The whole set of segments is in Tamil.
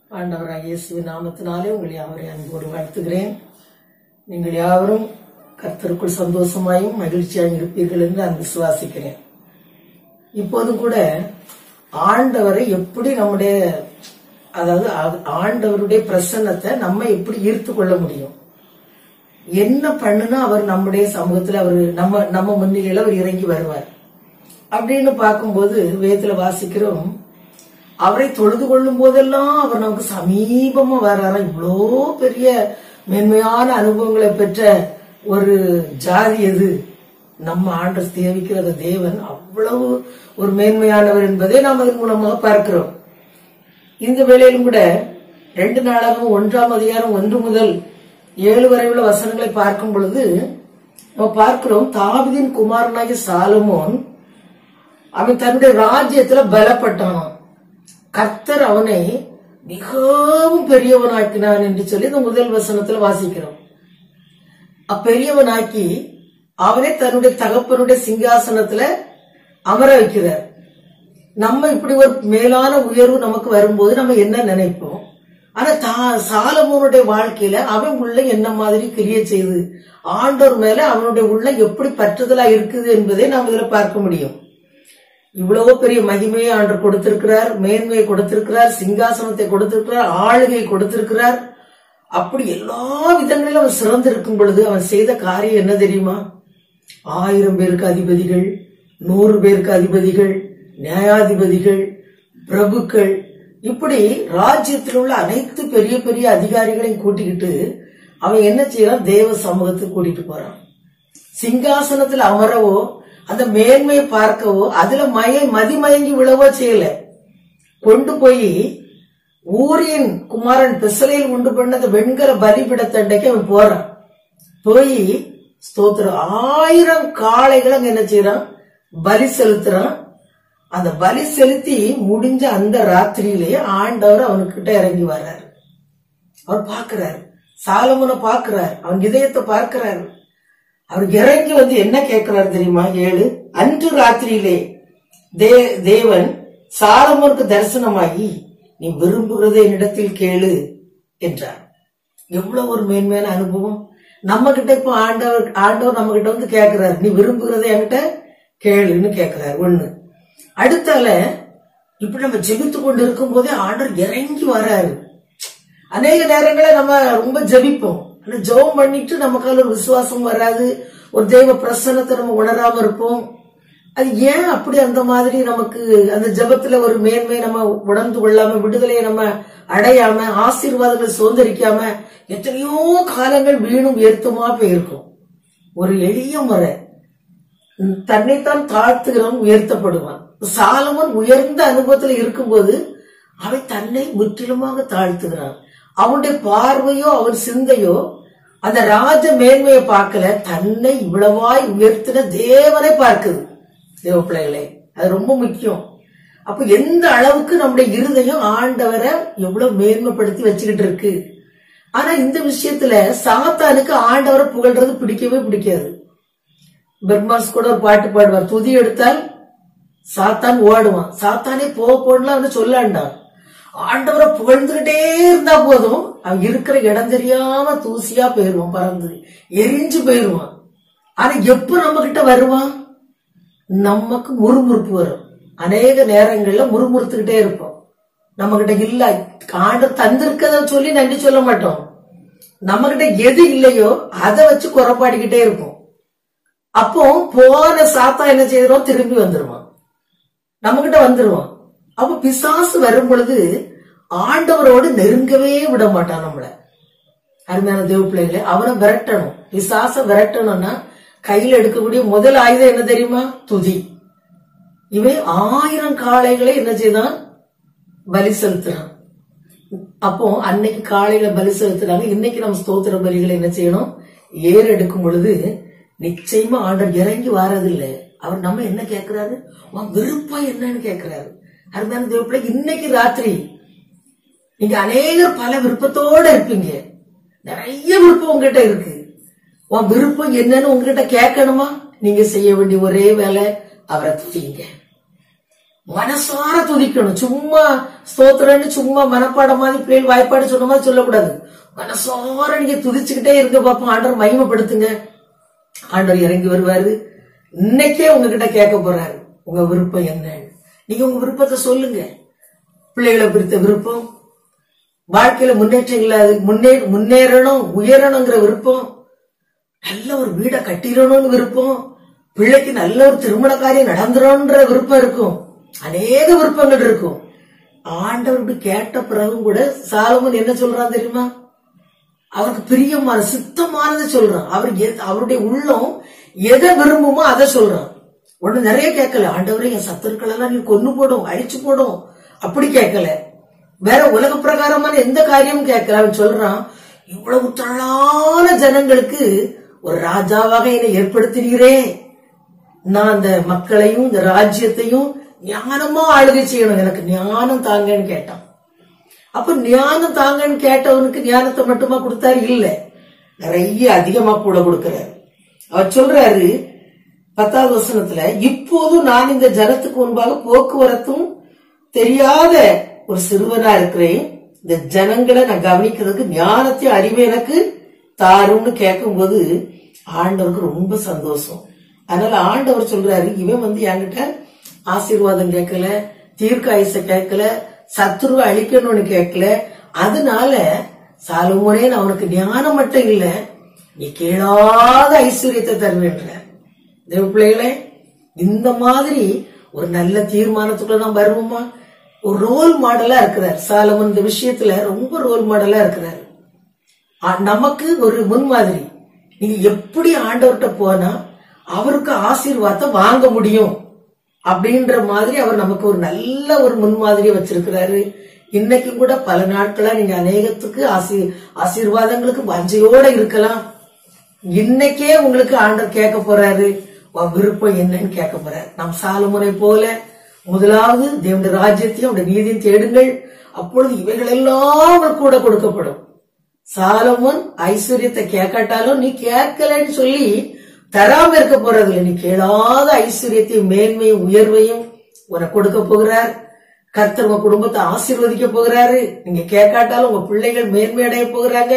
ஆண்டவராகிய இயேசுவின் நாமத்தினாலே உங்களை யாவரையும் அன்போடு வாழ்த்துகிறேன். நீங்கள் யாவரும் கர்த்தருக்குள் சந்தோஷமாயும் மகிழ்ச்சியாயும் இருப்பீர்கள் என்று நான் விசுவாசிக்கிறேன். இப்போதும் கூட ஆண்டவரை எப்படி அதாவது ஆண்டவருடைய பிரசன்னத்தை நம்ம எப்படி ஈர்த்து கொள்ள முடியும், என்ன பண்ணுனா அவர் நம்முடைய சமூகத்துல அவர் நம்ம முன்னிலையில அவர் இறங்கி வருவார் அப்படின்னு பார்க்கும்போது வேதத்துல வாசிக்கிறோம், அவரை தொழுது கொள்ளும் போதெல்லாம் அவர் நமக்கு சமீபமா வர்றாரா. இவ்வளோ பெரிய மேன்மையான அனுபவங்களை பெற்ற ஒரு ஜாதி எது? நம்ம ஆண்டவர் சேவிக்கிற தேவன் அவ்வளவு ஒரு மேன்மையானவர் என்பதை நாம் அதன் மூலமாக பார்க்கிறோம். இந்த வேளையிலும் கூட 2 நாளாகவும் 1ஆம் அதிகாரம் 1 முதல் 7 வரை உள்ள வசனங்களை பார்க்கும் பொழுது நம்ம பார்க்கிறோம், தாவீதின் குமாரனாகிய சாலமோன் அவன் தன்னுடைய ராஜ்யத்துல பலப்பட்டான். கர்த்தர் அவனை மிகவும் பெரியவனாக்கினான் என்று சொல்லி இந்த முதல் வசனத்துல வாசிக்கிறோம். அப்பெரியவனாக்கி அவனை தன்னுடைய தகப்பனுடைய சிங்காசனத்துல அமர வைக்கிறார். நம்ம இப்படி ஒரு மேலான உயர்வு நமக்கு வரும்போது நம்ம என்ன நினைப்போம்? ஆனா சாலமோனுடைய வாழ்க்கையில அவன் உள்ள என்ன மாதிரி கிரியை செய்து ஆண்டவர் மேல அவனுடைய உள்ள எப்படி பற்றுதலா இருக்குது என்பதை நாம் இதுல பார்க்க முடியும். இவ்வளவு பெரிய மகிமையை ஆண்டவர் கொடுத்திருக்கிறார், மேன்மையை கொடுத்திருக்கிறார், சிங்காசனத்தை கொடுத்திருக்கிறார், ஆளுகையை கொடுத்திருக்கிறார். அப்படி எல்லா விதங்களிலும் அவன் சிறந்திருக்கும் பொழுது அவன் செய்த காரியம் என்ன தெரியுமா? 1000 பேருக்கு அதிபதிகள், 100 பேருக்கு அதிபதிகள், நியாயாதிபதிகள், பிரபுக்கள், இப்படி ராஜ்யத்தில் உள்ள அனைத்து பெரிய பெரிய அதிகாரிகளையும் கூட்டிக்கிட்டு அவன் என்ன செய்யறான்? தேவ சமூகத்துக்கு கூட்டிட்டு போறான். சிங்காசனத்தில் அமரவோ அந்த மேன்மையை பார்க்கவோ அதுல மதிமயங்கி விழவோ செய்யல. கொண்டு போய் ஊரின் குமாரன் பெசலையில் உண்டு பண்ண அந்த வெண்கல பலிபிடத்தண்டைக்கு அவன் போறான். போய் ஸ்தோத்திரம் 1000 காளைகளை அங்க என்ன செய்யறான்? பலி செலுத்துறான். அந்த பலி செலுத்தி முடிஞ்ச அந்த ராத்திரியிலேயே ஆண்டவர் அவனுக்கிட்ட இறங்கி வர்றாரு. அவர் பாக்குறாரு, சாலமோனை பாக்குறாரு, அவன் இதயத்தை பார்க்கிறாரு. அவர் இறங்கி வந்து என்ன கேட்கிறாரு தெரியுமா? 7 அன்று ராத்திரியிலே தேவன் சாலமோனுக்கு தரிசனமாகி நீ விரும்புகிறதை என்னிடத்தில் கேளு என்றார். எவ்வளவு ஒரு மேன்மையான அனுபவம். நம்ம கிட்ட இப்ப ஆண்டவர் நம்ம கிட்ட வந்து கேட்கிறாரு, நீ விரும்புகிறதை என்கிட்ட கேளுன்னு கேட்கிறாரு. 1. அடுத்தால இப்படி நம்ம ஜெபித்து கொண்டு இருக்கும் போதே ஆண்டவர் இறங்கி வராரு. அநேக நேரங்களை நம்ம ரொம்ப ஜெபிப்போம், ஆனா ஜெபம் பண்ணிட்டு நமக்கால ஒரு விசுவாசம் வராது, ஒரு தெய்வ பிரசன்னத்தை நம்ம உணராம இருப்போம். அது ஏன் அப்படி அந்த மாதிரி நமக்கு அந்த ஜெபத்துல ஒரு மேன்மை நம்ம உணர்ந்து கொள்ளாம, விடுதலையை நம்ம அடையாம, ஆசீர்வாதங்களை சுதந்திரிக்காம எத்தனையோ காலங்கள் வீணும் ஏற்றுமா போயிருக்கும். ஒரு எளிய முறை, தன்னைத்தான் தாழ்த்துகிறவன் உயர்த்தப்படுவான். சாலமோன் உயர்ந்த அனுபவத்துல இருக்கும்போது அவன் தன்னை முற்றிலுமாக தாழ்த்துகிறான். அவனுடைய பார்வையோ அவன் சிந்தையோ அந்த ராஜ மேன்மையை பார்க்கல, தன்னை இவ்வளவாய் உயர்த்தின தேவனை பார்க்குது. தேவ பிள்ளைகளே, அது ரொம்ப முக்கியம். அப்ப எந்த அளவுக்கு நம்முடைய இருதயம் ஆண்டவரை எவ்வளவு மேன்மைப்படுத்தி வச்சுக்கிட்டு இருக்கு. ஆனா இந்த விஷயத்துல சாத்தானுக்கு ஆண்டவரை புகழ்றது பிடிக்கவே பிடிக்காது. பெர்மாஸ் கூட ஒரு பாட்டு பாடுவார், துதி எடுத்தால் சாத்தான் ஓடுவான். சாத்தானே போடலாம் சொல்லாண்டான். ஆண்டவரை புகழ்ந்துகிட்டே இருந்தா போதும், அவன் இருக்கிற இடம் தெரியாம தூசியா போயிருவான், பறந்து எரிஞ்சு போயிருவான். ஆனா எப்ப நம்ம கிட்ட வருவான்? நமக்கு முறுமுறுப்பு வரும். அநேக நேரங்கள்ல முறுமுறுத்துக்கிட்டே இருப்போம். நம்ம கிட்ட இல்ல, ஆண்டவர் தந்திருக்கத சொல்லி நன்றி சொல்ல மாட்டோம். நம்ம கிட்ட எது இல்லையோ அதை வச்சு குறைபாடிக்கிட்டே இருப்போம். அப்போ போன சாத்தா என்ன செய்யறோம்? திரும்பி வந்துருவான், நம்ம கிட்ட வந்துருவான். அப்ப பிசாசு வரும் பொழுது ஆண்டவரோடு நெருங்கவே விட மாட்டான் நம்மள. அருமையான தேவ பிள்ளைகளை, அவனை விரட்டணும். பிசாச விரட்டணும்னா கையில எடுக்கக்கூடிய முதல் ஆயுதம் என்ன தெரியுமா? துதி. இவன் 1000 காளைகளை என்ன செய்தான்? பலி செலுத்துறான். அப்போ அன்னைக்கு காளைகளை பலி செலுத்துறாங்க. இன்னைக்கு நம்ம ஸ்தோத்திர பலிகளை என்ன செய்யணும்? ஏறெடுக்கும் பொழுது நிச்சயமா ஆண்டவர் இறங்கி வாரதில்லை. அவர் நம்ம என்ன கேட்கிறாரு? உன் விருப்பம் என்னன்னு கேட்கிறாரு. அருமையான தேவப்பிள்ளை, இன்னைக்கு ராத்திரி நீங்க அநேகர் பல விருப்பத்தோட இருப்பீங்க. நிறைய விருப்பம் உங்ககிட்ட இருக்கு. உன் விருப்பம் என்னன்னு உங்ககிட்ட கேட்கணுமா? நீங்க செய்ய வேண்டிய ஒரே வேலை அவரை துதிங்க. மனசார துதிக்கணும். சும்மா ஸ்தோத்திரன்னு சும்மா மனப்பாடம் மாதிரி பிள்ளைகள் வாய்ப்பாடு சொன்ன மாதிரி சொல்லக்கூடாது. மனசார நீங்க துதிச்சுக்கிட்டே இருக்க பாப்போம். ஆண்டவர் மகிமைப்படுத்துங்க. ஆண்டவர் இறங்கி வருவாரு. இன்னைக்கே உங்ககிட்ட கேட்க போறாரு, உங்க விருப்பம் என்ன? நீங்க உங்க விருப்பத்தை சொல்லுங்க. பிள்ளைகளை குறித்த விருப்பம், வாழ்க்கையில முன்னேறணும் உயரணுங்கிற விருப்பம், நல்ல ஒரு வீடை கட்டிடணும்னு விருப்பம், பிள்ளைக்கு நல்ல ஒரு திருமண காரியம் நடந்துடணும்ன்ற விருப்பம் இருக்கும். அநேக விருப்பங்கள் இருக்கும். ஆண்டவருக்கு கேட்ட பிறகும் கூட சாலமோன் என்ன சொல்றான் தெரியுமா? அவருக்கு பிரியமான சித்தமானதை சொல்றான். அவருடைய உள்ளம் எதை விரும்புமோ அதை சொல்றான். ஒண்ணு நிறைய கேட்கல, ஆண்டவரே என் சத்துருக்கள் எல்லாம் நீ கொன்னு போடும், அழிச்சு போடும், அப்படி கேட்கல. வேற உலக பிரகாரமான எந்த காரியமும் கேட்கல. அவன் சொல்றான், இவ்வளவு திரளான ஜனங்களுக்கு ஒரு ராஜாவாக என்னை ஏற்படுத்தினீரே, நான் அந்த மக்களையும் இந்த ராஜ்யத்தையும் ஞானமா ஆளுகை செய்யணும், எனக்கு ஞானம் தாங்கன்னு கேட்டான். அப்ப ஞானம் தாங்கன்னு கேட்டவனுக்கு ஞானத்தை மட்டுமா கொடுத்தாரு? இல்ல, நிறைய அதிகமா கூட கொடுக்கிறாரு. அவர் சொல்றாரு 10வது வசனத்துல, இப்போதும் நான் இந்த ஜனத்துக்கு முன்பாக போக்குவரத்தும் தெரியாத ஒரு சிறுவனா இருக்கிறேன், இந்த ஜனங்களை நான் கவனிக்கிறதுக்கு ஞானத்தை அறிவு எனக்கு தாரும்னு கேட்கும் போது ஆண்டவருக்கு ரொம்ப சந்தோஷம். அதனால ஆண்டவர் சொல்றாரு, இவன் என்கிட்ட ஆசீர்வாதம் கேட்கல, தீர்க்காயுச கேட்கல, சத்துருவை அழிக்கணும்னு கேட்கல, அதனால சாலமோனே நான் உனக்கு ஞானம் மட்டும் இல்ல, நீ கேளாத ஐஸ்வர்யத்தை தருவேன்ற. தேவ பிள்ளைகளே, இந்த மாதிரி ஒரு நல்ல தீர்மானத்துக்குள்ள தான் வருவோமா? ஒரு ரோல் மாடலா இருக்கிறார் சாலமோன். இந்த விஷயத்துல ரொம்ப ரோல் மாடலா இருக்கிறார். நமக்கு ஒரு முன்மாதிரி. நீங்க எப்படி ஆண்டவர்கிட்ட போனா அவருக்கு ஆசீர்வாதத்தை வாங்க முடியும் அப்படின்ற மாதிரி அவர் நமக்கு ஒரு நல்ல ஒரு முன்மாதிரியை வச்சிருக்கிறாரு. இன்னைக்கு கூட பல நாட்களா நீங்க அநேகத்துக்கு ஆசீர்வாதங்களுக்கு வஞ்சையோட இருக்கலாம். இன்னைக்கே உங்களுக்கு ஆண்டவர் கேட்க போறாரு, விருப்பம் என்னன்னு கேட்க போறாரு. நாம் சாலமோனை போல முதலாவது தேவனுடைய ராஜ்யத்தையும் அவருடைய நீதியும் தேடுங்கள், அப்பொழுது இவைகள் எல்லாம் கூட கொடுக்கப்படும். சாலமோன் ஐஸ்வர்யத்தை கேட்காட்டாலும் நீ கேட்கலன்னு சொல்லி தராம இருக்க போறது இல்லை. நீ கேளாத ஐஸ்வர்யத்தையும் மேன்மையும் உயர்வையும் உனக்கு கொடுக்க போகிறார். கர்த்தர் உங்க குடும்பத்தை ஆசீர்வதிக்க போகிறாரு. நீங்க கேட்காட்டாலும் உங்க பிள்ளைகள் மேன்மை அடைய போகிறாங்க.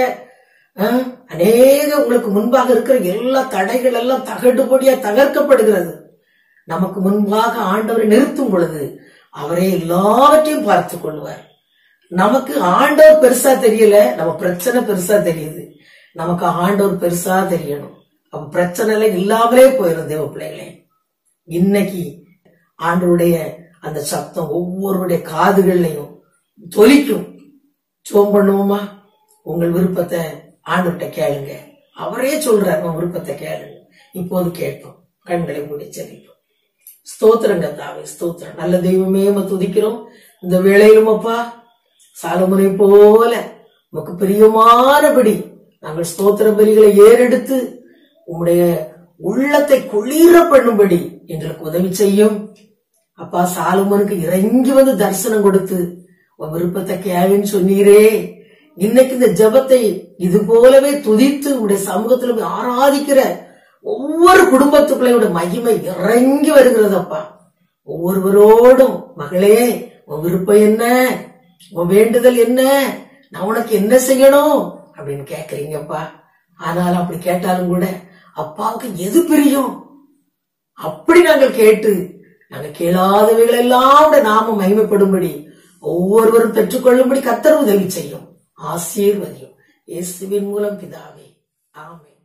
அநேக உங்களுக்கு முன்பாக இருக்கிற எல்லா தடைகள் எல்லாம் தகடுபடியா தகர்க்கப்படுகிறது. நமக்கு முன்பாக ஆண்டவரை நிறுத்தும் பொழுது அவரே எல்லாவற்றையும் பார்த்து கொள்வார். நமக்கு ஆண்டவர் பெருசா தெரியல, நம்ம பிரச்சனை பெருசா தெரியுது. நமக்கு ஆண்டவர் பெருசா தெரியணும். அப்ப பிரச்சனை இல்லாமலே போயிடும். தேவ பிள்ளைகளே, இன்னைக்கு ஆண்டவருடைய அந்த சத்தம் ஒவ்வொருடைய காதுகள்லையும் தொலிக்கும். ஜெபம் பண்ணுவோமா? உங்கள் விருப்பத்தை ஆண்டவர்கிட்ட கேளுங்க. அவரே சொல்றார், உன் விருப்பத்தை கேளுங்க. இப்போது கேட்போம். கண்களை மூடி செல்லிப்போம். ஸ்தோத்திரம் கர்த்தாவே, ஸ்தோத்திரம். நல்ல தெய்வமே துதிக்கிறோம். இந்த வேளையிலும் அப்பா சாலமோனை போல உமக்கு பிரியமானபடி நாங்கள் ஸ்தோத்திர பலிகளை ஏறெடுத்து உம்முடைய உள்ளத்தை குளிர பண்ணும்படி எங்களுக்கு உதவி செய்யும். அப்பா சாலமோனுக்கு இறங்கி வந்து தரிசனம் கொடுத்து உன் விருப்பத்தை கேளுன்னு சொன்னீரே. இன்னைக்கு இந்த ஜெபத்தை இது போலவே துதித்து உடைய சமூகத்துல ஆராதிக்கிற ஒவ்வொரு குடும்பத்துக்குள்ள மகிமை இறங்கி வருகிறதப்பா. ஒவ்வொருவரோடும் மகளே உன் விருப்பம் என்ன, உன் வேண்டுதல் என்ன, நான் உனக்கு என்ன செய்யணும் அப்படின்னு கேக்குறீங்கப்பா. ஆனாலும் அப்படி கேட்டாலும் கூட அப்பாவுக்கு எது பிரியும் அப்படி நாங்கள் கேட்டு நாங்கள் கேளாதவைகள் எல்லாம் நாம மகிமைப்படும்படி ஒவ்வொருவரும் பெற்றுக்கொள்ளும்படி கர்த்தர் உதவி செய்யும். ஆசீர்வதியும். இயேசுவின் மூலம் பிதாவே, ஆமென்.